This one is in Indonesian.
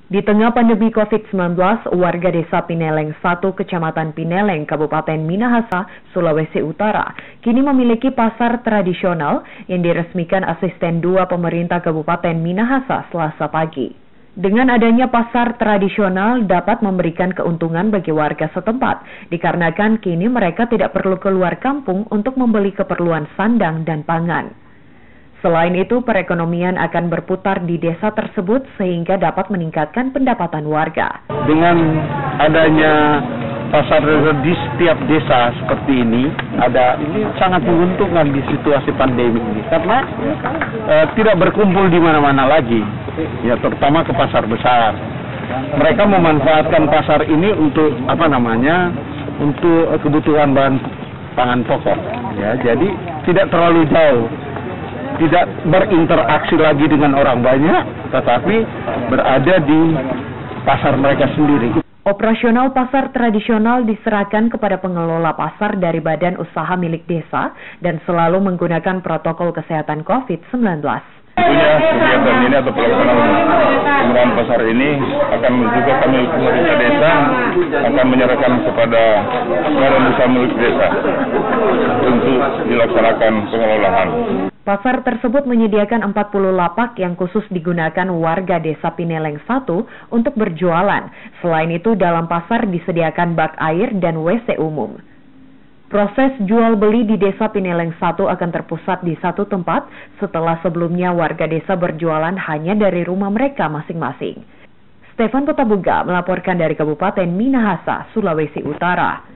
Di tengah pandemi COVID-19, warga desa Pineleng 1, Kecamatan Pineleng, Kabupaten Minahasa, Sulawesi Utara, kini memiliki pasar tradisional yang diresmikan Asisten 2 Pemerintah Kabupaten Minahasa Selasa pagi. Dengan adanya pasar tradisional dapat memberikan keuntungan bagi warga setempat, dikarenakan kini mereka tidak perlu keluar kampung untuk membeli keperluan sandang dan pangan. Selain itu, perekonomian akan berputar di desa tersebut sehingga dapat meningkatkan pendapatan warga. Dengan adanya pasar di setiap desa seperti ini sangat menguntungkan di situasi pandemi ini karena tidak berkumpul di mana-mana lagi, ya terutama ke pasar besar. Mereka memanfaatkan pasar ini untuk untuk kebutuhan bahan pangan pokok. Ya, jadi tidak terlalu jauh. Tidak berinteraksi lagi dengan orang banyak, tetapi berada di pasar mereka sendiri. Operasional pasar tradisional diserahkan kepada pengelola pasar dari badan usaha milik desa dan selalu menggunakan protokol kesehatan COVID-19. Tentunya kegiatan ini atau pelaksanaan pasar ini akan juga kami pemerintah desa akan menyerahkan kepada badan usaha milik desa untuk dilaksanakan pengelolaan. Pasar tersebut menyediakan 40 lapak yang khusus digunakan warga desa Pineleng 1 untuk berjualan. Selain itu, dalam pasar disediakan bak air dan WC umum. Proses jual beli di desa Pineleng 1 akan terpusat di satu tempat setelah sebelumnya warga desa berjualan hanya dari rumah mereka masing-masing. Stefan Petabuga melaporkan dari Kabupaten Minahasa, Sulawesi Utara.